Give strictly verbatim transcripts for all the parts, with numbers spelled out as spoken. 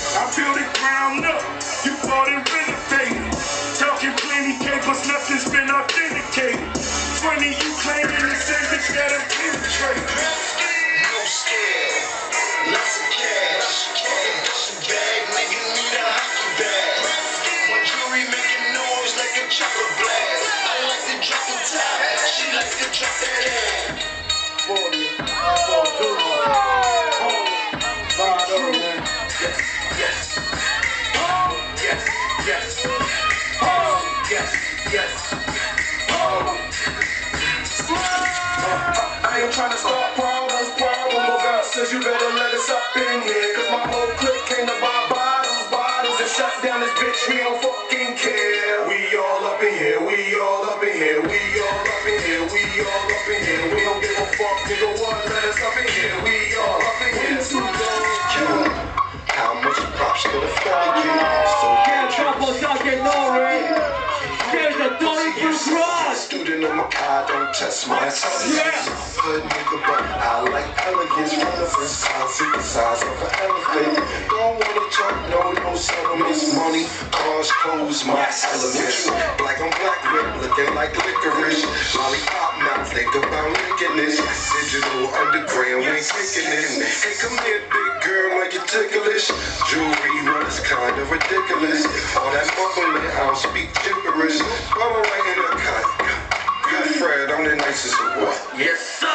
I built it ground up, you bought it renovated. Talking plenty capers, nothing's been authenticated. Funny you claiming the same bitch that I'm penetrating. No scale, lots of cash. Some bag, nigga need a hockey bag. My jewelry making noise like a chopper blast. I like to drop the top, she likes to drop that ass. forty, forty-two, five oh, man. Yes, yes. Oh, yes, yes. Oh, yes, yes. Oh. I ain't trying to start problems, problem. Oh God says you better let us up in here. Cause my whole clique came to buy bottles, bottles, and shut down this bitch. We don't fucking care. We all up in here, we all up in here, we all up in here, we all up in here. We don't give a fuck, nigga, what? Let us up in here. We all up in here. Too long. How much props to the family get? So get trouble, don't get Nori. There's a Tony Blue Cross. Student on my eye, don't test my intelligence. Yeah. Good nigga, but I like elegance. Relevance, see the size of an elephant. Don't wanna talk, no, no settlements. Money, cars, clothes, my elements. Black on black, red, looking like licorice. Lollipop, now think about licking this. Digital underground, we ain't taking it. Hey, come here, big girl, like you're ticklish. Jewelry runs kind of ridiculous. All that mumbling, I don't speak gibberish. I'm right in the cut. Good Fred, I'm the nicest of what? Yes, sir.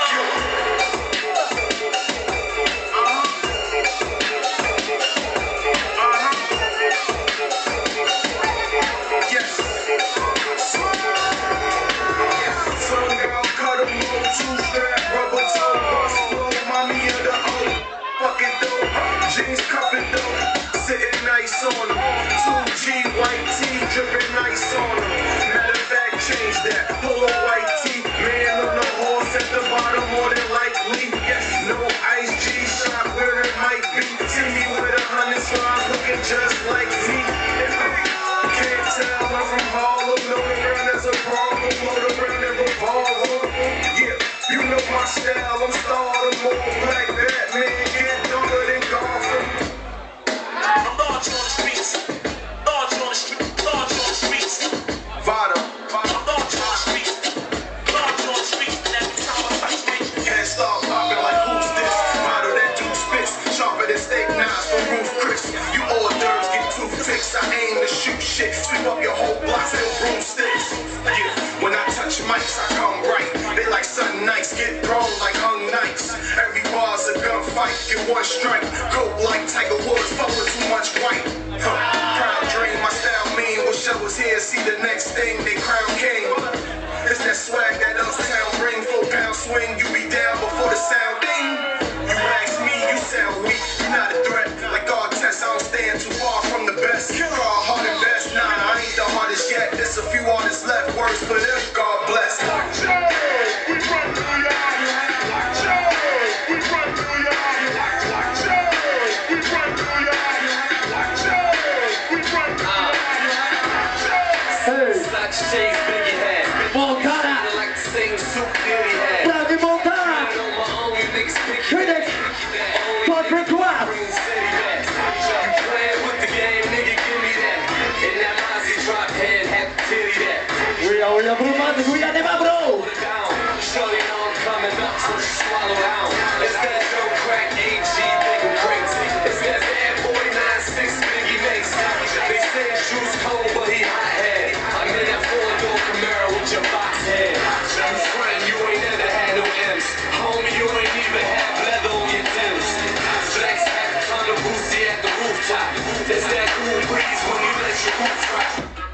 Jeans cuffing though, sitting nice on them. two G white tee, dripping nice on them. Matter of fact, change that. Polo white tee, man on the horse at the bottom, more than likely. Yes, no ice G shot where it might be. See me with a hundred slides looking just like me. Can't tell I'm from Harlem, no around as a problem, load around and revolver. Yeah, you know my style, I'm starting more black Batman, get darker than Gotham. I'm large on the streets, large on the streets, large on the streets. Vada, I'm large on the streets, large on the streets. Every time I touch me, can't stop popping like who's this? Model that dude spits, sharper than steak knives from Ruth Chris. You hors d'oeuvres get toothpicks, I aim to shoot shit, sweep up your whole block, still broomsticks. Yeah, when I touch mics, I come right. They like sudden nights, get thrown like hung knights. Every bar's a gunfight, get one strike. Coke like Tiger Woods, fuck with too much white. Huh. Proud dream, my style mean. Wish I was here, see the next thing, they crown king. It's that swag that uptown bring. Four pound swing, you be down before the sound ding. You ask me, you sound weak, you not a threat. Like God test, I don't stand too far from the best. Call hard and best, nah, I ain't the hardest yet. There's a few artists left, worse for them, God bless. Watch out, we run through your eye. Watch out, we run through your eye. Watch out, we run through your eye. Watch out, we run through your eye. Hey, Like shades, biggie head. Montana. I like to sing soup, Billy head. Davi Montana. I know my own, you niggas pick Critics. Patrick Ross. Green City head. You playing with the game, nigga, give me that. And that Mozzie drop head, have to titty that. We are, we are Brumat, we are Nema Bro. Down. Shorty know I'm coming up, so she swallow down. It's that Joe Crack A G, big crazy. It's that bad boy nine six Biggie makes. They say his shoes cold, but he hot head. I'm in that four-door Camaro with your box head. You friend, you ain't never had no M's. Homie, you ain't even had leather on your Timbs. Flex hat, ton of boozy at the rooftop. It's that cool breeze when you let your roof drop.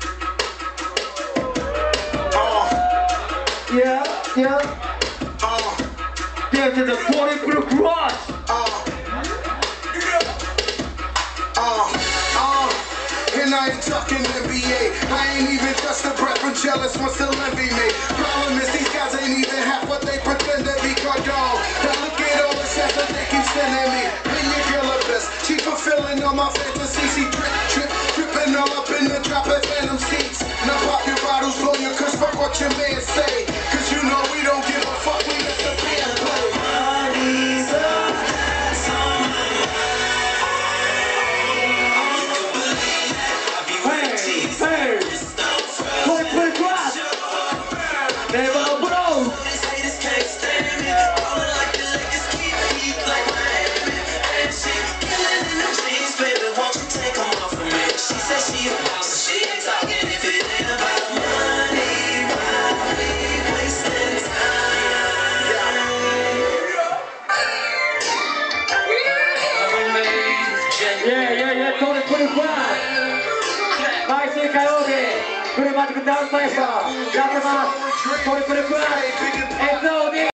Yeah, yeah. Uh, There's the forty Blue Cross. uh, uh, uh, and I ain't talking N B A. I ain't even just a breath from jealous once they'll envy me. Problem is these guys ain't even half what they pretend to be. God, dog. Now look at all the sets that they keep sending me. Bring your girl a best. She fulfilling all my fantasies. She drip, drip, dripping all up in the drop at Phantom seats. Now pop your bottles, blow your cuss, fuck what your man say. Cause you know we don't give a fuck, we let the band play. 日火曜日フルマジックダウンマイスターやってますトリプルプラス エスオーディー